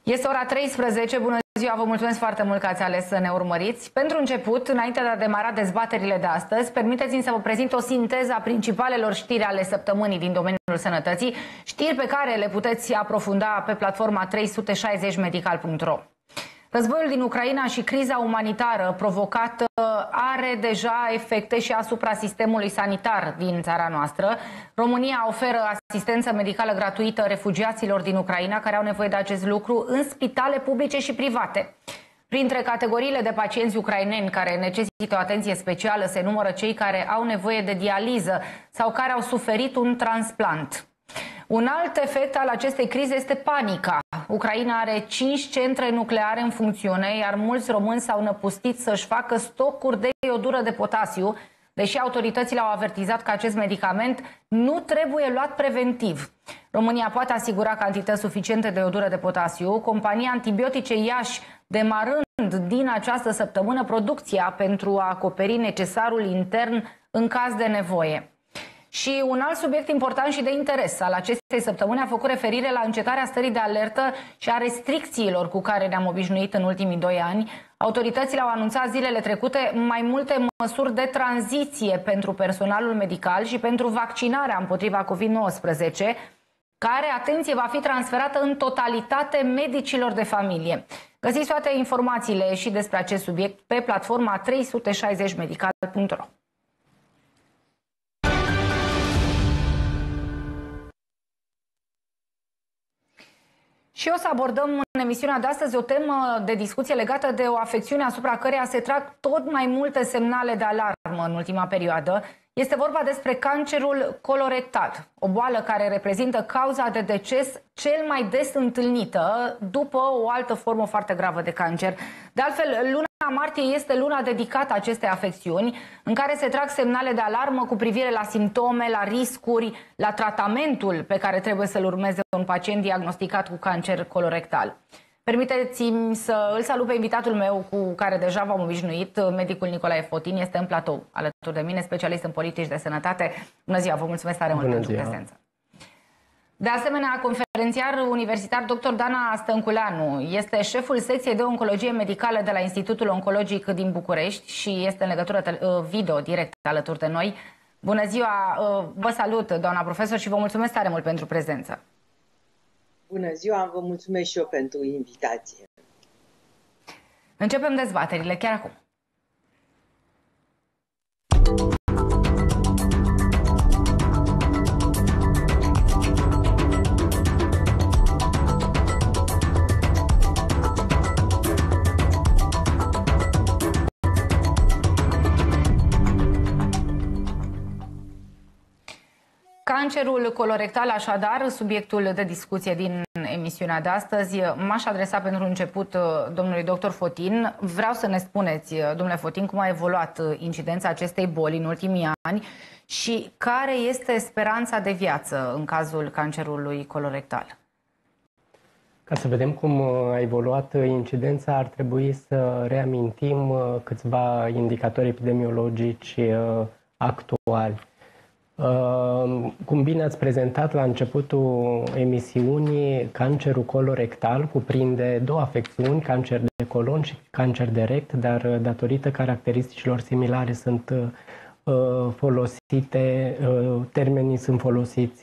Este ora 13. Bună ziua, vă mulțumesc foarte mult că ați ales să ne urmăriți. Pentru început, înainte de a demara dezbaterile de astăzi, permiteți-mi să vă prezint o sinteză a principalelor știri ale săptămânii din domeniul sănătății, știri pe care le puteți aprofunda pe platforma 360medical.ro. Războiul din Ucraina și criza umanitară provocată are deja efecte și asupra sistemului sanitar din țara noastră. România oferă asistență medicală gratuită refugiaților din Ucraina care au nevoie de acest lucru în spitale publice și private. Printre categoriile de pacienți ucraineni care necesită o atenție specială se numără cei care au nevoie de dializă sau care au suferit un transplant. Un alt efect al acestei crize este panica. Ucraina are 5 centre nucleare în funcțiune, iar mulți români s-au năpustit să-și facă stocuri de iodură de potasiu, deși autoritățile au avertizat că acest medicament nu trebuie luat preventiv. România poate asigura cantități suficiente de iodură de potasiu. Compania Antibiotice Iași, demarând din această săptămână producția pentru a acoperi necesarul intern în caz de nevoie. Și un alt subiect important și de interes al acestei săptămâni a făcut referire la încetarea stării de alertă și a restricțiilor cu care ne-am obișnuit în ultimii 2 ani. Autoritățile au anunțat zilele trecute mai multe măsuri de tranziție pentru personalul medical și pentru vaccinarea împotriva COVID-19, care, atenție, va fi transferată în totalitate medicilor de familie. Găsiți toate informațiile și despre acest subiect pe platforma 360medical.ro. Și o să abordăm în emisiunea de astăzi o temă de discuție legată de o afecțiune asupra căreia se trag tot mai multe semnale de alarmă în ultima perioadă. Este vorba despre cancerul colorectal, o boală care reprezintă cauza de deces cel mai des întâlnită după o altă formă foarte gravă de cancer. De altfel, luna martie este luna dedicată acestei afecțiuni, în care se trag semnale de alarmă cu privire la simptome, la riscuri, la tratamentul pe care trebuie să-l urmeze un pacient diagnosticat cu cancer colorectal. Permiteți-mi să îl salut pe invitatul meu cu care deja v-am obișnuit, medicul Nicolae Fotin, este în platou alături de mine, specialist în politici de sănătate. Bună ziua, vă mulțumesc tare mult pentru prezență. De asemenea, conferențiar universitar dr. Dana Stănculeanu este șeful secției de oncologie medicală de la Institutul Oncologic din București și este în legătură video direct alături de noi. Bună ziua, vă salut, doamna profesor, și vă mulțumesc tare mult pentru prezență. Bună ziua, vă mulțumesc și eu pentru invitație. Începem dezbaterile chiar acum. Cancerul colorectal, așadar, subiectul de discuție din emisiunea de astăzi. M-aș adresa pentru început domnului dr. Fotin. Vreau să ne spuneți, domnule Fotin, cum a evoluat incidența acestei boli în ultimii ani și care este speranța de viață în cazul cancerului colorectal. Ca să vedem cum a evoluat incidența, ar trebui să reamintim câțiva indicatori epidemiologici actuali. Cum bine ați prezentat la începutul emisiunii, cancerul colorectal cuprinde 2 afecțiuni, cancer de colon și cancer de rect, dar datorită caracteristicilor similare sunt folosite, termenii sunt folosiți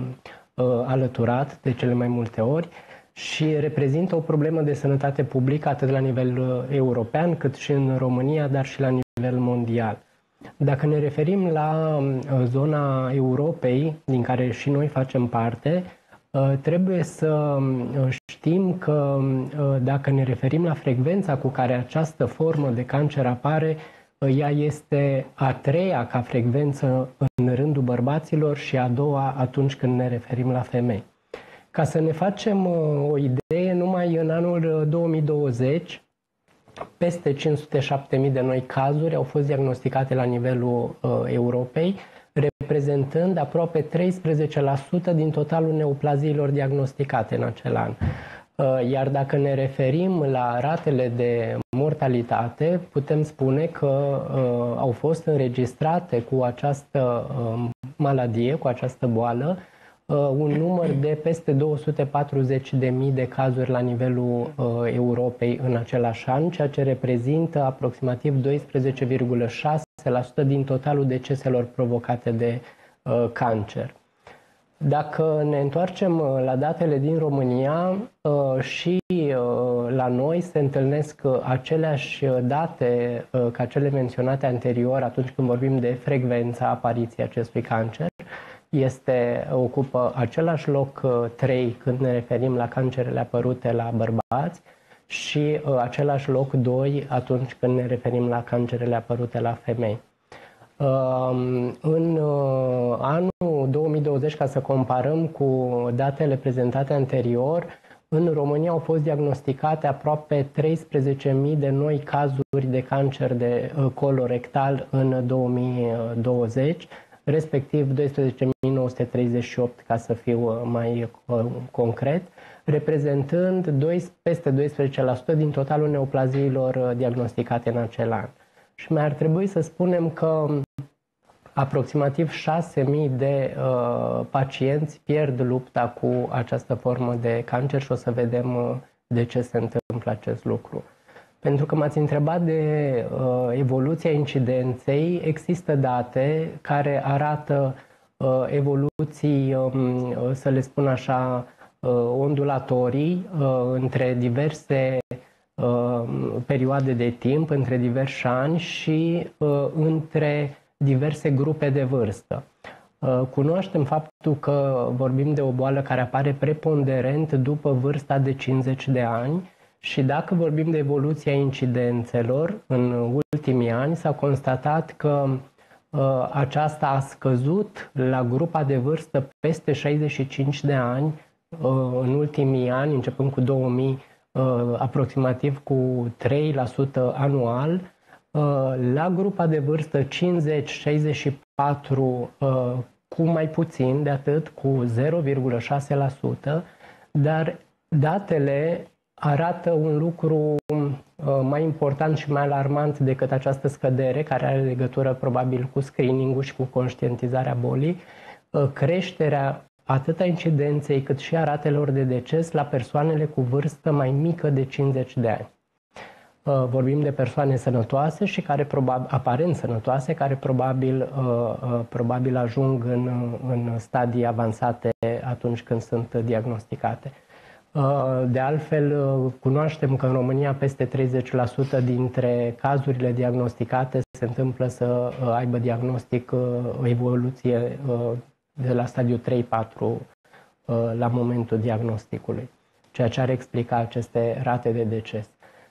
alăturat de cele mai multe ori și reprezintă o problemă de sănătate publică atât la nivel european cât și în România, dar și la nivel mondial. Dacă ne referim la zona Europei, din care și noi facem parte, trebuie să știm că dacă ne referim la frecvența cu care această formă de cancer apare, ea este a 3-a ca frecvență în rândul bărbaților și a 2-a atunci când ne referim la femei. Ca să ne facem o idee, numai în anul 2020, peste 507.000 de noi cazuri au fost diagnosticate la nivelul Europei, reprezentând aproape 13% din totalul neoplaziilor diagnosticate în acel an. Iar dacă ne referim la ratele de mortalitate, putem spune că au fost înregistrate cu această maladie, cu această boală, un număr de peste 240.000 de cazuri la nivelul Europei în același an, ceea ce reprezintă aproximativ 12,6% din totalul deceselor provocate de cancer. Dacă ne întoarcem la datele din România, și la noi se întâlnesc aceleași date ca cele menționate anterior atunci când vorbim de frecvența apariției acestui cancer. Ocupă același loc 3 când ne referim la cancerele apărute la bărbați și același loc 2 atunci când ne referim la cancerele apărute la femei. În anul 2020, ca să comparăm cu datele prezentate anterior, în România au fost diagnosticate aproape 13.000 de noi cazuri de cancer de colorectal în 2020, respectiv 12.938, ca să fiu mai concret, reprezentând peste 12% din totalul neoplaziilor diagnosticate în acel an. Și mai ar trebui să spunem că aproximativ 6.000 de pacienți pierd lupta cu această formă de cancer și o să vedem de ce se întâmplă acest lucru. Pentru că m-ați întrebat de evoluția incidenței, există date care arată evoluții, să le spun așa, ondulatorii între diverse perioade de timp, între diversi ani și între diverse grupe de vârstă. Cunoaștem faptul că vorbim de o boală care apare preponderent după vârsta de 50 de ani și dacă vorbim de evoluția incidențelor în ultimii ani, s-a constatat că aceasta a scăzut la grupa de vârstă peste 65 de ani în ultimii ani, începând cu 2000, aproximativ cu 3% anual, la grupa de vârstă 50-64 cu mai puțin de atât, cu 0,6%, dar datele arată un lucru mai important și mai alarmant decât această scădere, care are legătură probabil cu screening-ul și cu conștientizarea bolii, creșterea atât a incidenței cât și a ratelor de deces la persoanele cu vârstă mai mică de 50 de ani. Vorbim de persoane sănătoase și care aparent sănătoase, care probabil ajung în stadii avansate atunci când sunt diagnosticate. De altfel, cunoaștem că în România peste 30% dintre cazurile diagnosticate se întâmplă să aibă diagnostic o evoluție de la stadiul 3-4 la momentul diagnosticului, ceea ce ar explica aceste rate de deces.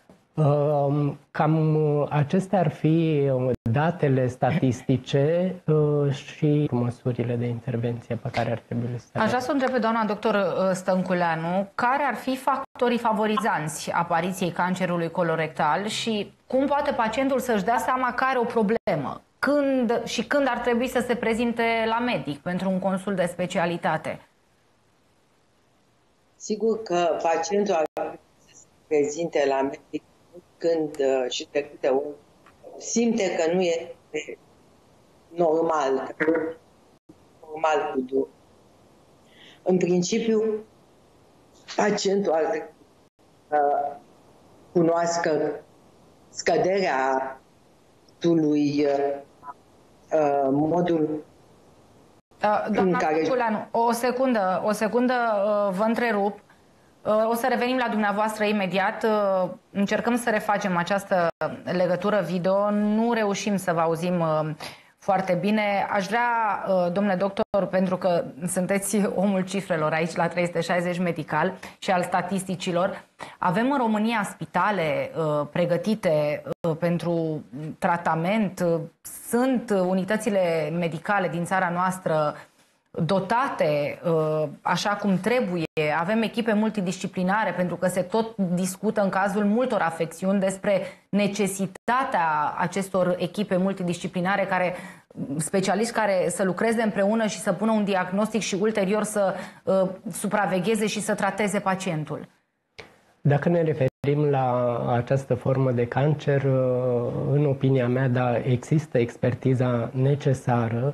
Cam acestea ar fi datele statistice și măsurile de intervenție pe care ar trebui să le. Aș vrea să o întreb pe doamna doctor Stănculeanu, care ar fi factorii favorizanți apariției cancerului colorectal și cum poate pacientul să-și dea seama că are o problemă? Când ar trebui să se prezinte la medic pentru un consult de specialitate? Sigur că pacientul ar trebui să se prezinte la medic când și de câte ori simte că nu e normal, cu dur. În principiu, pacientul ar trebui să cunoască scăderea lui modul doamna Stănculeanu, o secundă, vă întrerup. O să revenim la dumneavoastră imediat. Încercăm să refacem această legătură video. Nu reușim să vă auzim foarte bine. Aș vrea, domnule doctor, pentru că sunteți omul cifrelor aici la 360 medical și al statisticilor, avem în România spitale pregătite pentru tratament. Sunt unitățile medicale din țara noastră dotate așa cum trebuie, avem echipe multidisciplinare, pentru că se tot discută în cazul multor afecțiuni despre necesitatea acestor echipe multidisciplinare, specialiști care să lucreze împreună și să pună un diagnostic și ulterior să supravegheze și să trateze pacientul. Dacă ne referim la această formă de cancer, în opinia mea, da, există expertiza necesară.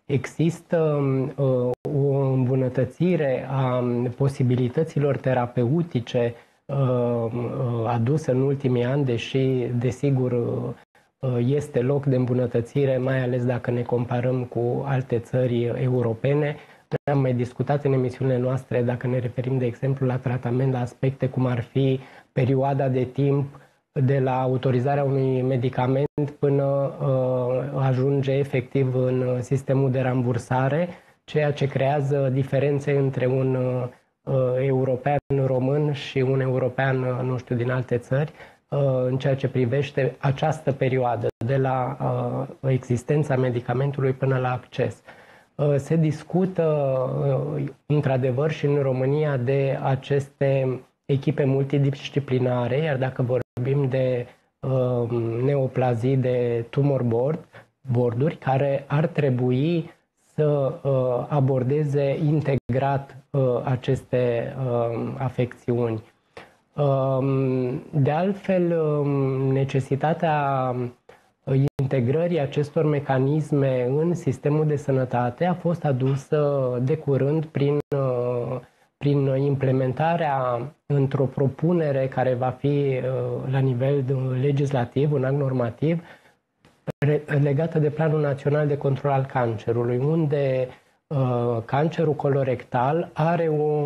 există o îmbunătățire a posibilităților terapeutice adusă în ultimii ani, deși, desigur, este loc de îmbunătățire, mai ales dacă ne comparăm cu alte țări europene. Noi am mai discutat în emisiunile noastre, dacă ne referim, de exemplu, la tratament, la aspecte cum ar fi perioada de timp de la autorizarea unui medicament până ajunge efectiv în sistemul de rambursare, ceea ce creează diferențe între un european român și un european, nu știu, din alte țări, în ceea ce privește această perioadă, de la existența medicamentului până la acces. Se discută, într-adevăr, și în România de aceste echipe multidisciplinare, iar dacă vorbim de neoplazii, de tumor board-uri, care ar trebui să abordeze integrat aceste afecțiuni. De altfel, necesitatea integrării acestor mecanisme în sistemul de sănătate a fost adusă de curând prin implementarea într-o propunere care va fi la nivel legislativ, un act normativ, legată de Planul Național de Control al Cancerului, unde cancerul colorectal are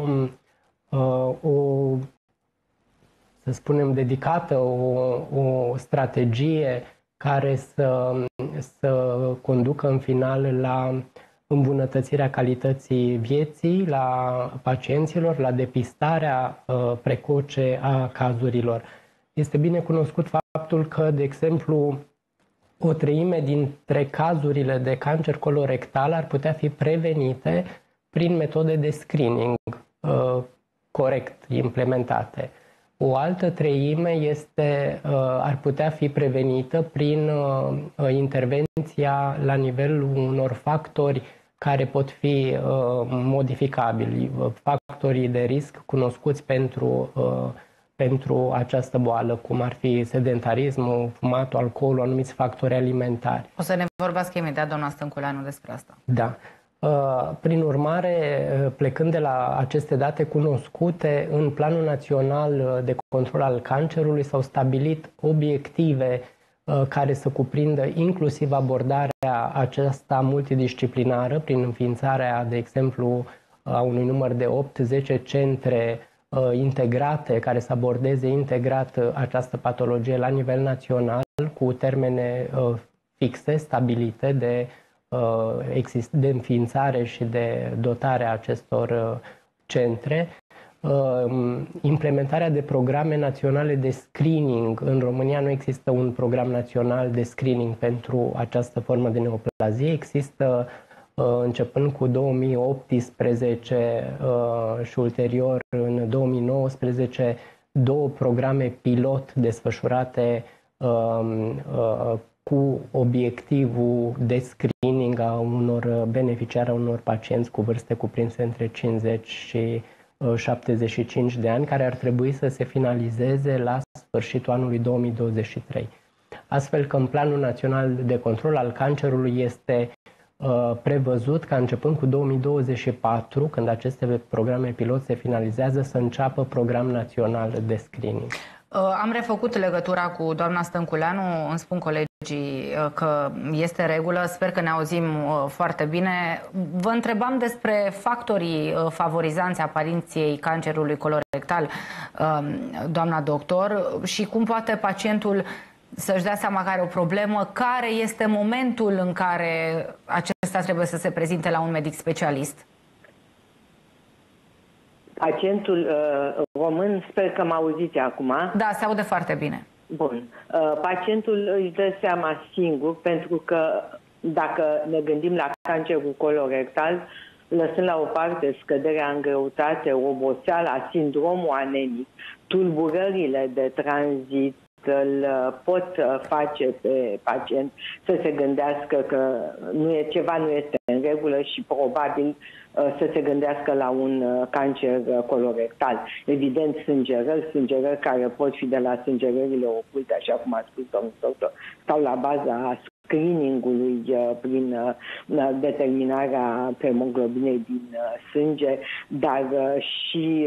să spunem, dedicată, o strategie care să conducă în final la îmbunătățirea calității vieții, la pacienților, la depistarea precoce a cazurilor. Este bine cunoscut faptul că, de exemplu, o treime dintre cazurile de cancer colorectal ar putea fi prevenite prin metode de screening corect implementate. O altă treime ar putea fi prevenită prin intervenția la nivelul unor factori care pot fi modificabili, factorii de risc cunoscuți pentru această boală, cum ar fi sedentarismul, fumatul, alcoolul, anumiți factori alimentari. O să ne vorbească imediat doamna Stânculeanu despre asta. Da. Prin urmare, plecând de la aceste date cunoscute, în Planul Național de Control al Cancerului s-au stabilit obiective care să cuprindă inclusiv abordarea aceasta multidisciplinară prin înființarea, de exemplu, a unui număr de 8-10 centre integrate care să abordeze integrat această patologie la nivel național cu termene fixe, stabilite de înființare și de dotare a acestor centre, implementarea de programe naționale de screening. În România nu există un program național de screening pentru această formă de neoplazie. Există, începând cu 2018 și ulterior în 2019, două programe pilot desfășurate cu obiectivul de screening a unor beneficiari, a unor pacienți cu vârste cuprinse între 50 și 75 de ani, care ar trebui să se finalizeze la sfârșitul anului 2023. Astfel că în Planul Național de Control al Cancerului este prevăzut ca începând cu 2024, când aceste programe pilot se finalizează, să înceapă program național de screening. Am refăcut legătura cu doamna Stânculeanu, îmi spun colegii că este regulă, sper că ne auzim foarte bine. Vă întrebam despre factorii favorizanți apariției cancerului colorectal, doamna doctor, și cum poate pacientul să-și dea seama că are o problemă, care este momentul în care acesta trebuie să se prezinte la un medic specialist. Pacientul român, sper că mă auziți acum. Da, se aude foarte bine. Bun. Pacientul își dă seama singur, pentru că dacă ne gândim la cancerul colorectal, lăsând la o parte scăderea în greutate, oboseala, sindromul anemic, tulburările de tranzit, îl pot face pe pacient să se gândească că ceva nu este în regulă și probabil să se gândească la un cancer colorectal. Evident, sângerări care pot fi de la sângerările oculte, așa cum a spus domnul doctor, sau la baza screeningului prin determinarea hemoglobinei din sânge, dar și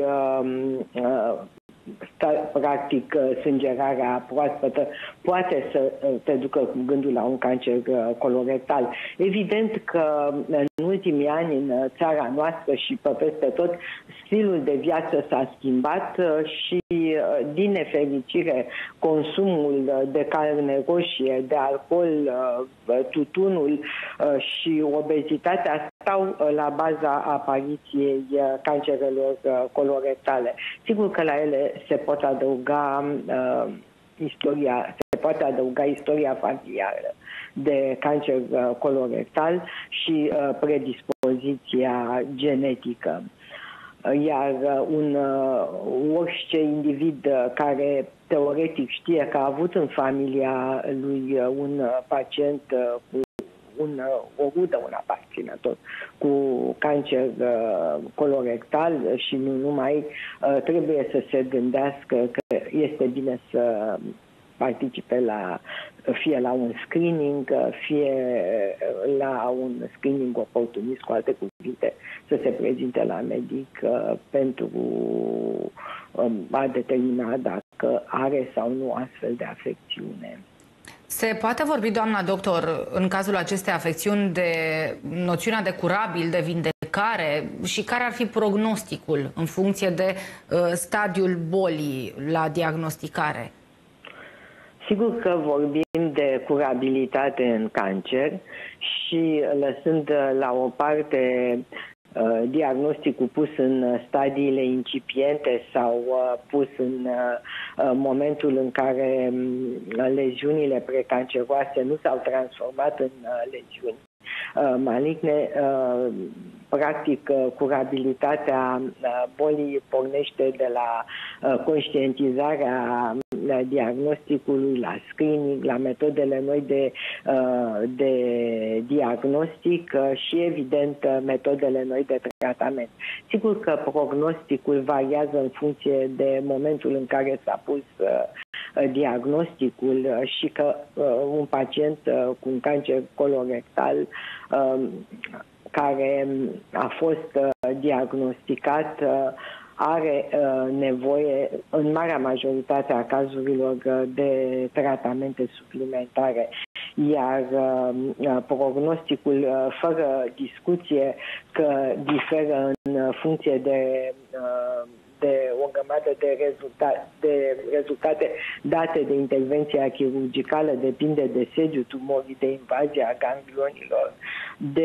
practic sângerarea proaspătă poate să te ducă cu gândul la un cancer colorectal. Evident că în ultimii ani în țara noastră și pe peste tot stilul de viață s-a schimbat și din nefericire consumul de carne roșie, de alcool, tutunul și obezitatea stau la baza apariției cancerelor colorectale. Sigur că la ele se poate adăuga istoria familiară de cancer colorectal și predispoziția genetică. Iar orice individ care teoretic știe că a avut în familia lui un pacient cu o rudă, un aparținător cu cancer colorectal și nu numai, trebuie să se gândească că este bine să participe fie la un screening, fie la un screening oportunist, cu alte cuvinte, să se prezinte la medic pentru a determina dacă are sau nu astfel de afecțiune. Se poate vorbi, doamna doctor, în cazul acestei afecțiuni de noțiunea de curabil, de vindecare și care ar fi prognosticul în funcție de stadiul bolii la diagnosticare? Sigur că vorbim de curabilitate în cancer și lăsând la o parte diagnosticul pus în stadiile incipiente sau pus în momentul în care leziunile precanceroase nu s-au transformat în leziuni maligne, practic curabilitatea bolii pornește de la conștientizarea diagnosticului, la screening, la metodele noi de diagnostic și, evident, metodele noi de tratament. Sigur că prognosticul variază în funcție de momentul în care s-a pus diagnosticul și că un pacient cu un cancer colorectal care a fost diagnosticat are nevoie, în marea majoritate a cazurilor, de tratamente suplimentare. Iar prognosticul, fără discuție, că diferă în funcție de o grămadă de rezultate date de intervenția chirurgicală, depinde de sediul tumorii, de invazia ganglionilor, de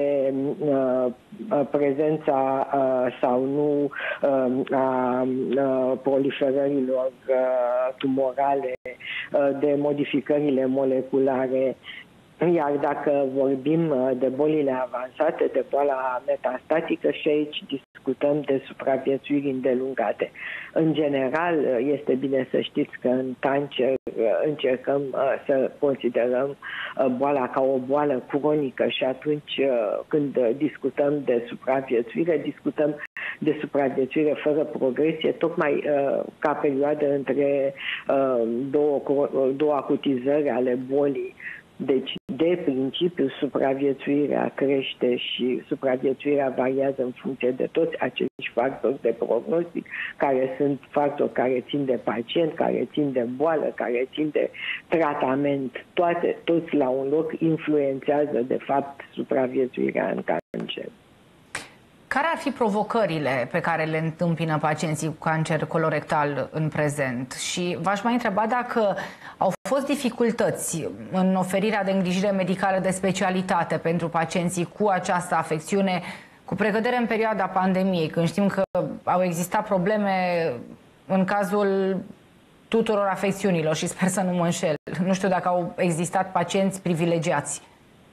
prezența sau nu a proliferărilor tumorale, de modificările moleculare. Iar dacă vorbim de bolile avansate, de boala metastatică, și aici discutăm de supraviețuiri îndelungate. În general, este bine să știți că în cancer încercăm să considerăm boala ca o boală cronică și atunci când discutăm de supraviețuire, discutăm de supraviețuire fără progresie, tocmai ca perioadă între două acutizări ale bolii. Deci, de principiu, supraviețuirea crește și supraviețuirea variază în funcție de toți acești factori de prognostic, care sunt factori care țin de pacient, care țin de boală, care țin de tratament. Toți la un loc influențează, de fapt, supraviețuirea în cancer. Care ar fi provocările pe care le întâmpină pacienții cu cancer colorectal în prezent? Și v-aș mai întreba dacă au fost dificultăți în oferirea de îngrijire medicală de specialitate pentru pacienții cu această afecțiune, cu precădere în perioada pandemiei, când știm că au existat probleme în cazul tuturor afecțiunilor și sper să nu mă înșel. Nu știu dacă au existat pacienți privilegiați.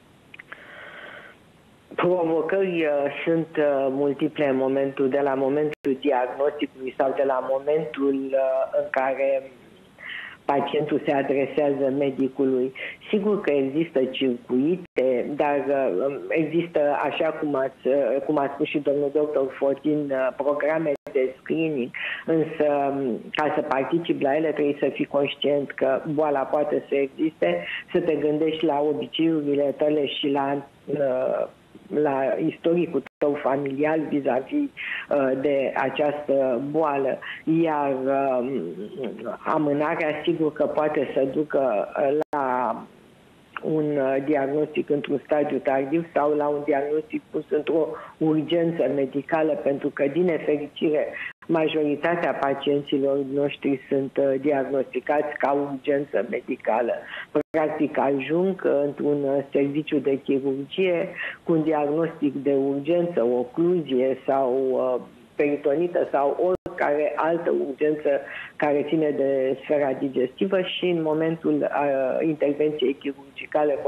Provocări sunt multiple de la momentul diagnosticului sau de la momentul în care pacientul se adresează medicului. Sigur că există circuite, dar există, așa cum a spus și domnul doctor Fotin, programe de screening, însă ca să participi la ele trebuie să fii conștient că boala poate să existe, să te gândești la obiceiurile tale și la istoricul tău familial vis-a-vis de această boală, iar amânarea sigur că poate să ducă la un diagnostic într-un stadiu tardiv sau la un diagnostic pus într-o urgență medicală, pentru că, din nefericire, majoritatea pacienților noștri sunt diagnosticați ca urgență medicală. Practic ajung într-un serviciu de chirurgie cu un diagnostic de urgență, ocluzie sau peritonită sau oricare altă urgență care ține de sfera digestivă și în momentul intervenției chirurgicale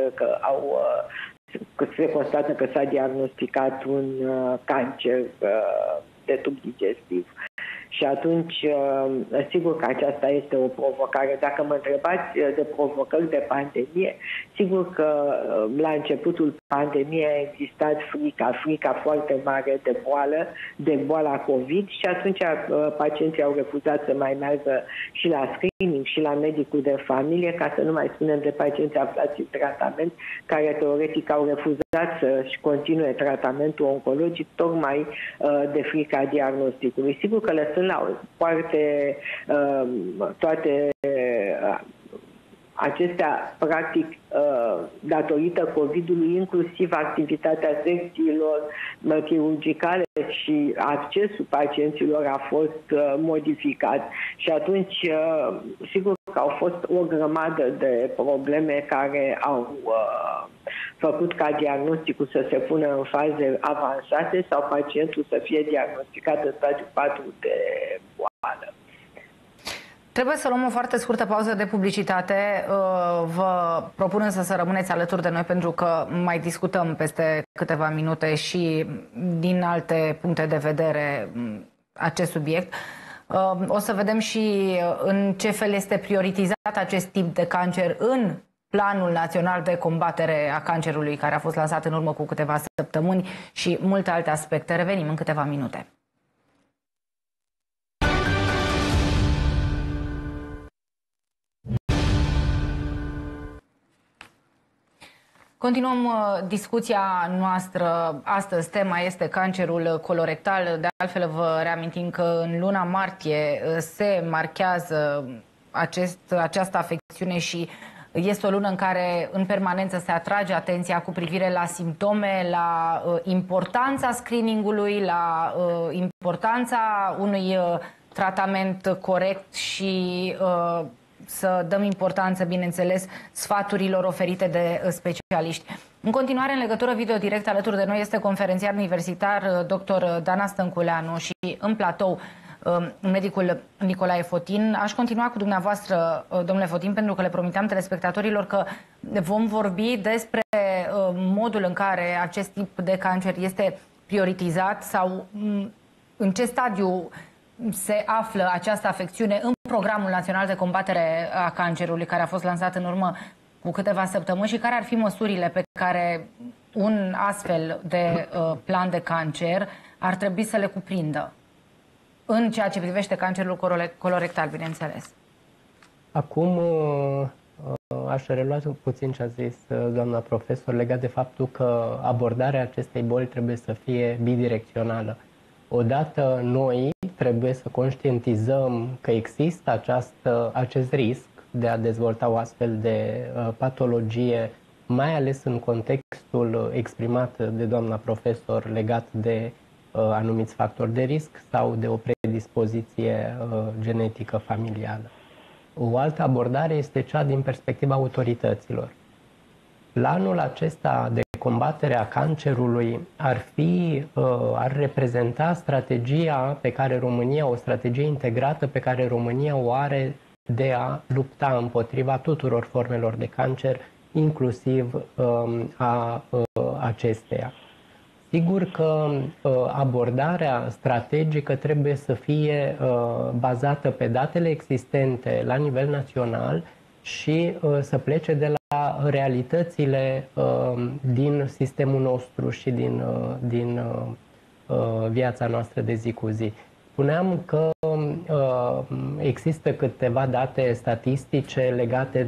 se constată că s-a diagnosticat un cancer de tub digestiv. Și atunci, sigur că aceasta este o provocare. Dacă mă întrebați de provocări de pandemie, sigur că la începutul pandemiei a existat frica foarte mare de boala COVID și atunci pacienții au refuzat să mai meargă și la screening și la medicul de familie, ca să nu mai spunem de pacienți aflați în tratament, care teoretic au refuzat să-și continue tratamentul oncologic tocmai de frica diagnosticului. Sigur că lăsând la o parte toate acestea, practic, datorită COVID-ului, inclusiv activitatea secțiilor chirurgicale și accesul pacienților a fost modificat. Și atunci, sigur că au fost o grămadă de probleme care au făcut ca diagnosticul să se pună în faze avansate sau pacientul să fie diagnosticat în stadiul 4 de boală. Trebuie să luăm o foarte scurtă pauză de publicitate. Vă propun însă să rămâneți alături de noi pentru că mai discutăm peste câteva minute și din alte puncte de vedere acest subiect. O să vedem și în ce fel este prioritizat acest tip de cancer în Planul Național de Combatere a Cancerului, care a fost lansat în urmă cu câteva săptămâni, și multe alte aspecte. Revenim în câteva minute. Continuăm discuția noastră. Astăzi tema este cancerul colorectal. De altfel vă reamintim că în luna martie se marchează această afecțiune și este o lună în care în permanență se atrage atenția cu privire la simptome, la importanța screeningului, la importanța unui tratament corect și să dăm importanță, bineînțeles, sfaturilor oferite de specialiști. În continuare, în legătură video direct, alături de noi este conferențiar universitar dr. Dana Stănculeanu și în platou medicul Nicolae Fotin. Aș continua cu dumneavoastră, domnule Fotin, pentru că le promiteam telespectatorilor că vom vorbi despre modul în care acest tip de cancer este prioritizat sau în ce stadiu se află această afecțiune în Programul Național de Combatere a Cancerului, care a fost lansat în urmă cu câteva săptămâni, și care ar fi măsurile pe care un astfel de plan de cancer ar trebui să le cuprindă în ceea ce privește cancerul colorectal, bineînțeles. Acum aș relua puțin ce a zis doamna profesor legat de faptul că abordarea acestei boli trebuie să fie bidirecțională. Odată noi trebuie să conștientizăm că există acest risc de a dezvolta o astfel de patologie, mai ales în contextul exprimat de doamna profesor legat de anumiți factori de risc sau de o predispoziție genetică familială. O altă abordare este cea din perspectiva autorităților. Planul acesta de combatere a cancerului ar reprezenta strategia pe care România, o strategie integrată pe care România o are de a lupta împotriva tuturor formelor de cancer, inclusiv a acesteia. Sigur că abordarea strategică trebuie să fie bazată pe datele existente la nivel național și să plece de la realitățile din sistemul nostru și din viața noastră de zi cu zi. Spuneam că există câteva date statistice legate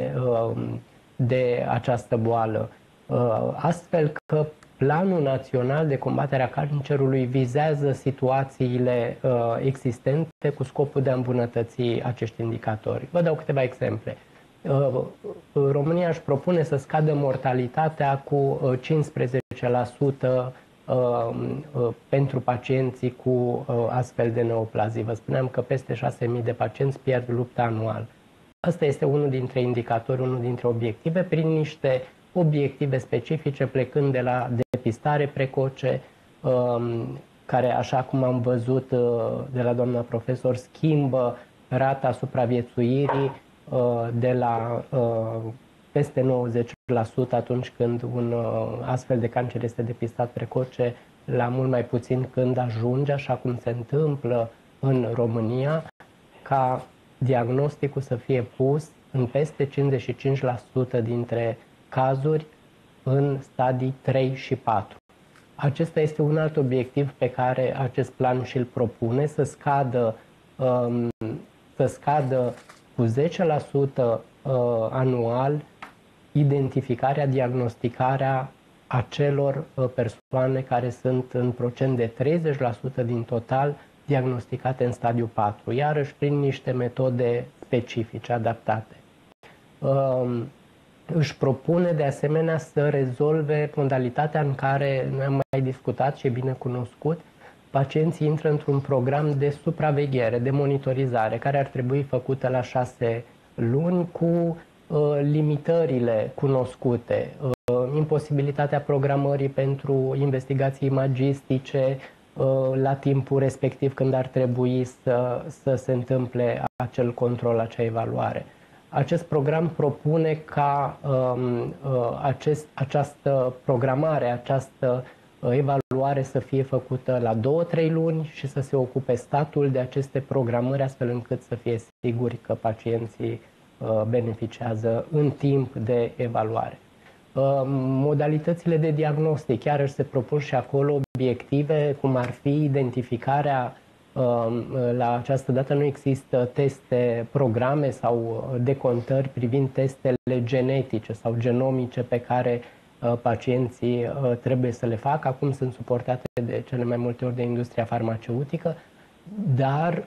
de această boală, astfel că Planul Național de Combatere a Cancerului vizează situațiile existente cu scopul de a îmbunătăți acești indicatori. Vă dau câteva exemple. România își propune să scadă mortalitatea cu 15% pentru pacienții cu astfel de neoplazii. Vă spuneam că peste 6.000 de pacienți pierd lupta anual. Asta este unul dintre indicatori, unul dintre obiective, prin niște obiective specifice, plecând de la depistare precoce, care, așa cum am văzut de la doamna profesor, schimbă rata supraviețuirii de la peste 90% atunci când un astfel de cancer este depistat precoce, la mult mai puțin când ajunge, așa cum se întâmplă în România, ca diagnosticul să fie pus în peste 55% dintre cazuri în stadii 3 și 4. Acesta este un alt obiectiv pe care acest plan și-l propune, să scadă cu 10% anual identificarea, diagnosticarea acelor persoane care sunt în procent de 30% din total diagnosticate în stadiu 4, iarăși prin niște metode specifice, adaptate. Își propune de asemenea să rezolve modalitatea în care noi am mai discutat și e bine cunoscut, pacienții intră într-un program de supraveghere, de monitorizare, care ar trebui făcută la 6 luni cu limitările cunoscute, imposibilitatea programării pentru investigații imagistice la timpul respectiv când ar trebui să se întâmple acel control, acea evaluare. Acest program propune ca această programare, această evaluare să fie făcută la 2-3 luni și să se ocupe statul de aceste programări, astfel încât să fie siguri că pacienții beneficiază în timp de evaluare. Modalitățile de diagnostic, chiar își se propun și acolo obiective, cum ar fi identificarea. La această dată nu există teste, programe sau decontări privind testele genetice sau genomice pe care pacienții trebuie să le facă. Acum sunt suportate de cele mai multe ori de industria farmaceutică, dar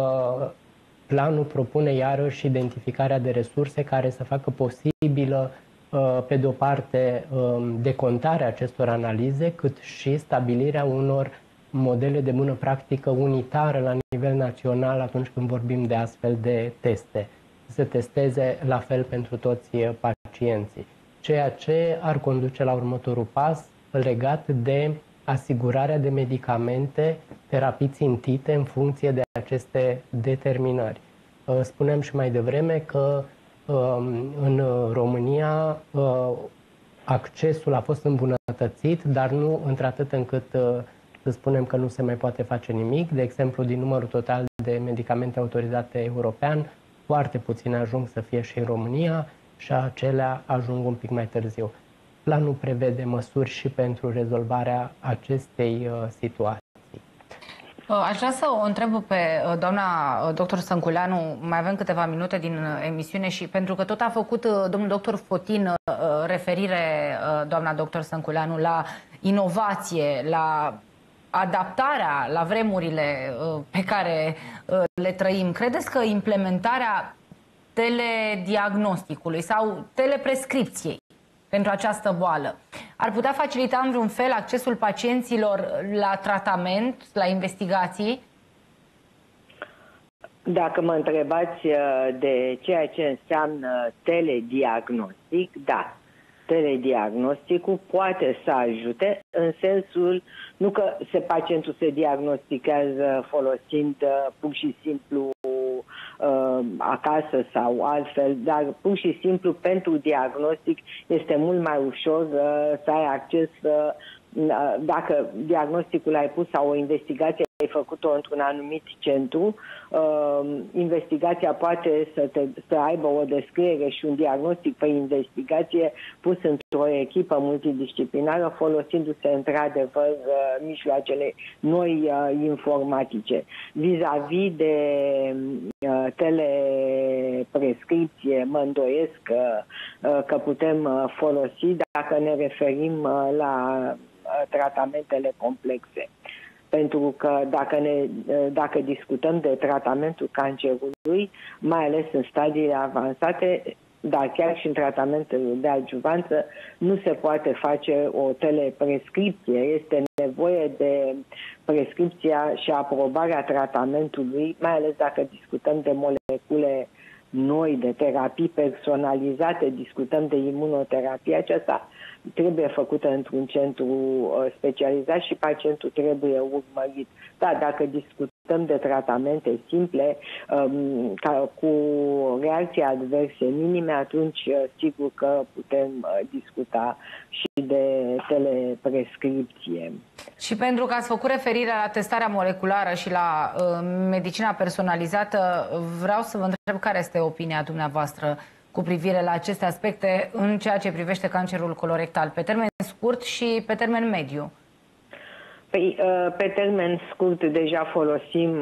planul propune iarăși identificarea de resurse care să facă posibilă, pe de o parte, decontarea acestor analize, cât și stabilirea unor modele de bună practică unitară la nivel național atunci când vorbim de astfel de teste. Să se testeze la fel pentru toți pacienții. Ceea ce ar conduce la următorul pas legat de asigurarea de medicamente, terapii țintite în funcție de aceste determinări. Spuneam și mai devreme că în România accesul a fost îmbunătățit, dar nu într-atât încât să spunem că nu se mai poate face nimic. De exemplu, din numărul total de medicamente autorizate european, foarte puține ajung să fie și în România și acelea ajung un pic mai târziu. Planul prevede măsuri și pentru rezolvarea acestei situații. Aș vrea să o întreb pe doamna doctor Stănculeanu, mai avem câteva minute din emisiune și pentru că tot a făcut domnul doctor Fotin referire, doamna doctor Stănculeanu, la inovație, la adaptarea la vremurile pe care le trăim. Credeți că implementarea telediagnosticului sau teleprescripției pentru această boală ar putea facilita în vreun fel accesul pacienților la tratament, la investigații? Dacă mă întrebați de ceea ce înseamnă telediagnostic, da. Telediagnosticul poate să ajute în sensul, nu că pacientul se diagnostichează folosind pur și simplu acasă sau altfel, dar pur și simplu pentru diagnostic este mult mai ușor să ai acces dacă diagnosticul ai pus sau o investigație ai făcut-o într-un anumit centru, investigația poate să aibă o descriere și un diagnostic pe investigație pus într-o echipă multidisciplinară, folosindu-se într-adevăr mijloacele noi informatice. Vis-a-vis de teleprescripție, mă îndoiesc că putem folosi dacă ne referim la tratamentele complexe. Pentru că dacă discutăm de tratamentul cancerului, mai ales în stadiile avansate, dar chiar și în tratamentul de adjuvanță, nu se poate face o teleprescripție. Este nevoie de prescripția și aprobarea tratamentului, mai ales dacă discutăm de molecule noi, de terapii personalizate, discutăm de imunoterapie. Aceasta trebuie făcută într-un centru specializat și pacientul trebuie urmărit. Da, dacă discutăm de tratamente simple, cu reacții adverse minime, atunci sigur că putem discuta și de teleprescripție. Și pentru că ați făcut referire la testarea moleculară și la medicina personalizată, vreau să vă întreb care este opinia dumneavoastră cu privire la aceste aspecte în ceea ce privește cancerul colorectal, pe termen scurt și pe termen mediu. Păi, pe termen scurt deja folosim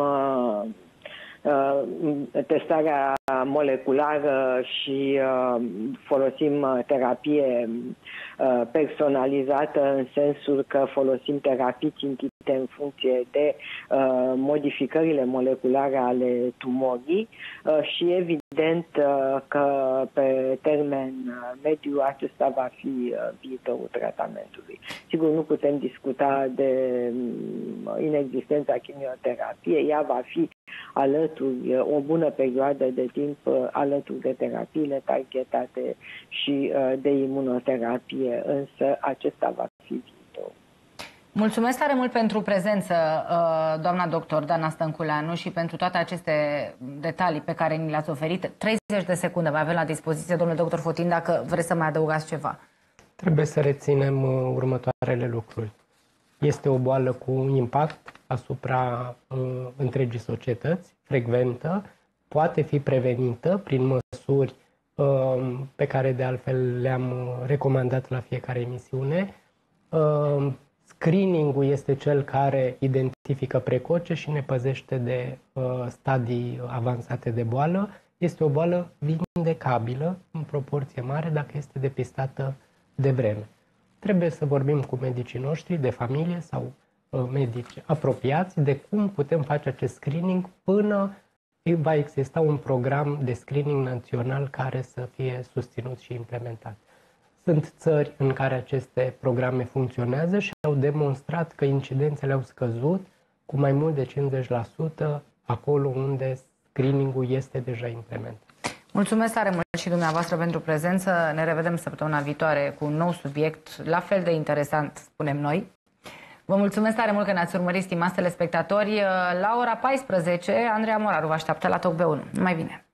testarea moleculară și folosim terapie personalizată, în sensul că folosim terapii țintite în funcție de modificările moleculare ale tumorii și evident că pe termen mediu acesta va fi viitorul tratamentului. Sigur, nu putem discuta de inexistența chimioterapiei, ea va fi alături, o bună perioadă de timp alături de terapiile targetate și de imunoterapie, însă acesta va fi viitor. Mulțumesc tare mult pentru prezență, doamna doctor Dana Stănculeanu, și pentru toate aceste detalii pe care ni le-ați oferit. 30 de secunde mai avem la dispoziție, domnule doctor Fotin, dacă vreți să mai adăugați ceva. Trebuie să reținem următoarele lucruri. Este o boală cu impact asupra întregii societăți, frecventă, poate fi prevenită prin măsuri pe care de altfel le-am recomandat la fiecare emisiune. Screening-ul este cel care identifică precoce și ne păzește de stadii avansate de boală. Este o boală vindecabilă în proporție mare dacă este depistată de vreme. Trebuie să vorbim cu medicii noștri de familie sau medici apropiați de cum putem face acest screening până va exista un program de screening național care să fie susținut și implementat. Sunt țări în care aceste programe funcționează și au demonstrat că incidențele au scăzut cu mai mult de 50% acolo unde screening-ul este deja implementat. Mulțumesc tare mult și dumneavoastră pentru prezență. Ne revedem săptămâna viitoare cu un nou subiect, la fel de interesant, spunem noi. Vă mulțumesc tare mult că ne-ați urmărit, stimați telespectatori. La ora 14, Andreea Moraru vă așteaptă la Talk B1. Numai bine!